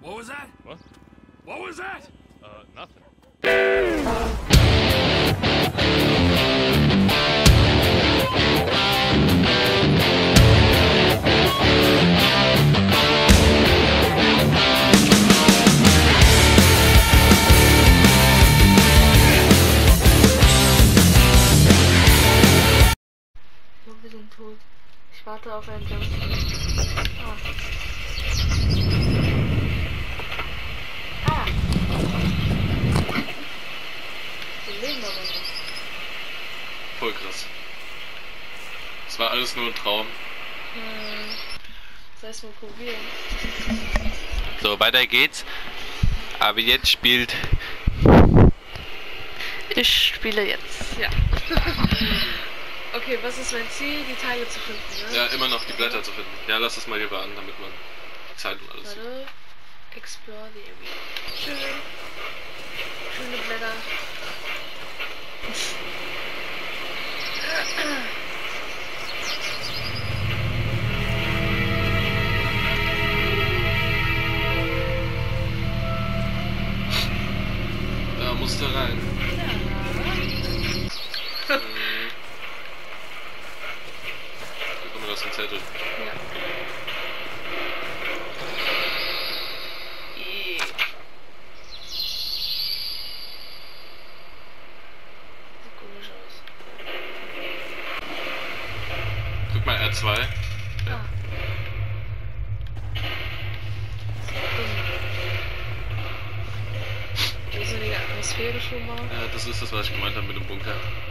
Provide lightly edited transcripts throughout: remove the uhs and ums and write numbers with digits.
What was that? What? What was that? Nothing. Wir sind tot. Ich warte auf einen Jump. Ah. Wir leben aber noch. Voll krass. Es war alles nur ein Traum. Das heißt mal probieren. So, weiter geht's. Aber jetzt spielt... Ich spiele jetzt. Ja. Okay, was ist mein Ziel? Die Teile zu finden, ne? Ja, immer noch die Blätter zu finden. Ja, lass das mal lieber an, damit man die Zeit und alles sieht. Warte. Explore the area. Schön. Schöne Blätter. Da musst du rein. Ja. Guck mal, das ist ein Zettel. Ja. Sieht komisch aus. Guck mal, R2. Ah. Ja. Riesige Atmosphäre schon mal. Ja, das ist das, was ich gemeint habe mit dem Bunker.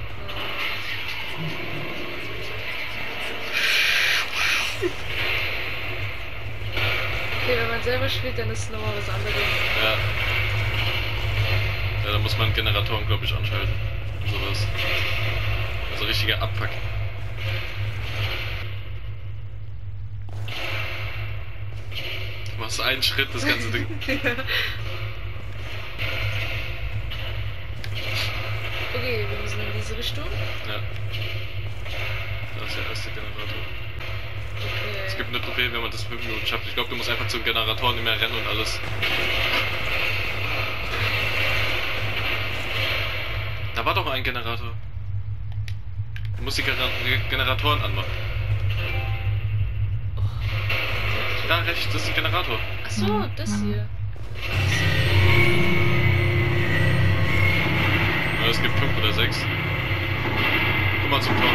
Okay, wenn man selber spielt, dann ist es nochmal was anderes. Ja. Ja, da muss man Generatoren, glaube ich, anschalten. Und sowas. Also richtiger Abfuck. Du machst einen Schritt, das ganze Ding. Okay, wir müssen in diese Richtung. Ja. Das ist der erste Generator. Okay. Es gibt eine Trophäe, wenn man das 5 Minuten schafft. Ich glaube, du musst einfach zu Generatoren immer rennen und alles. Da war doch ein Generator. Du musst die Generatoren anmachen. Da rechts, das ist ein Generator. Achso, das hier. Ja, es gibt 5 oder 6. Guck mal zum Tor.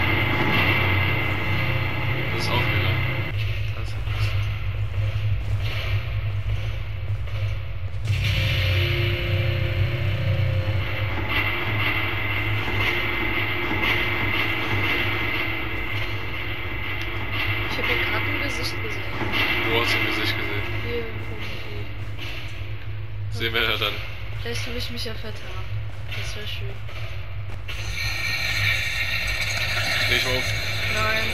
Das ist aufgegangen. Das ist Ich habe hier gerade ein Gesicht gesehen. Wo hast du ein Gesicht gesehen? Hier irgendwie. Sehen wir ja dann. Vielleicht will ich mich ja vertan. Das wäre schön. Dreh ich auf. Nein.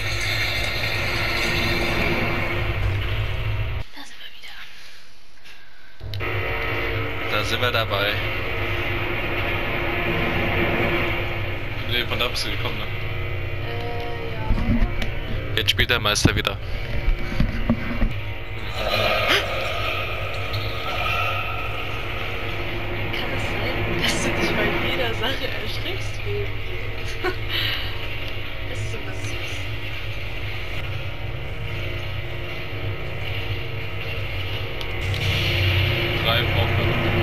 Da sind wir wieder. Da sind wir dabei. Nee, von da bist du gekommen, ne? Ja. Jetzt spielt der Meister wieder. Kann es sein, dass du dich bei jeder Sache erschrickst, Baby? Das ist immer süß. Drei brauchen wir noch.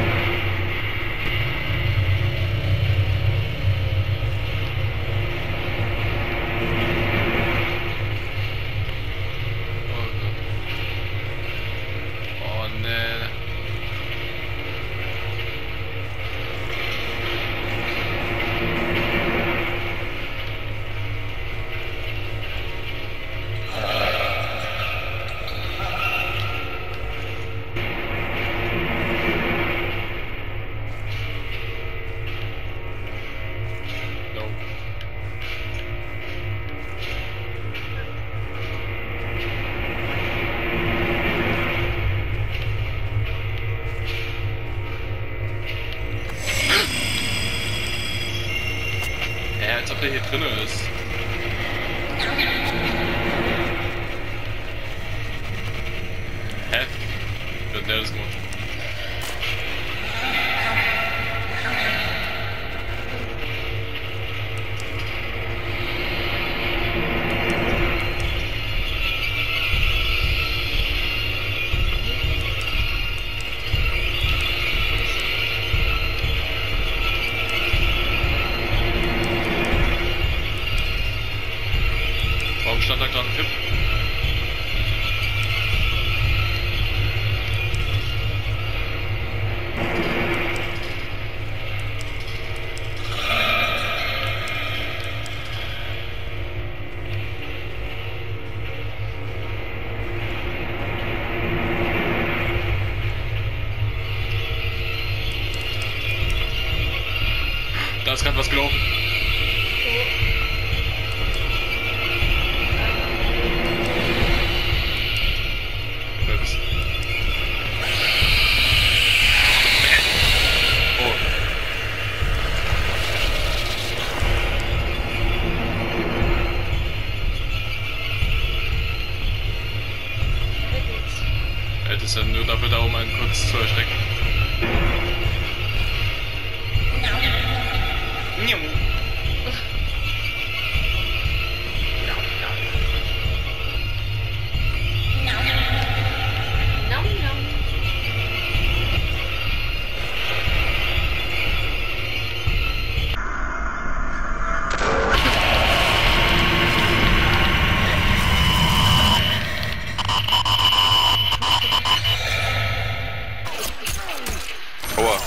Oh ne. No. Ja, als ob der hier drinnen ist. Hä? Ja, das ist gut. Warum stand da gerade ein Tipp? Da ist gerade was gelaufen. Wer bist du? Oh. Er ist ja nur dafür da, um einen kurz zu erschrecken. Nom, nom. Aua.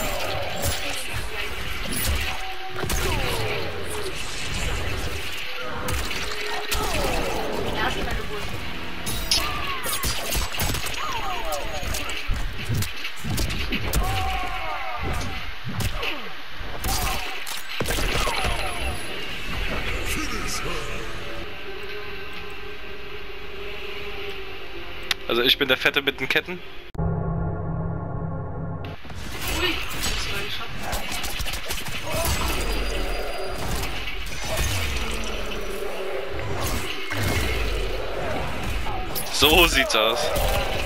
Also ich bin der Fette mit den Ketten. Ui, das war geschafft. So sieht's aus.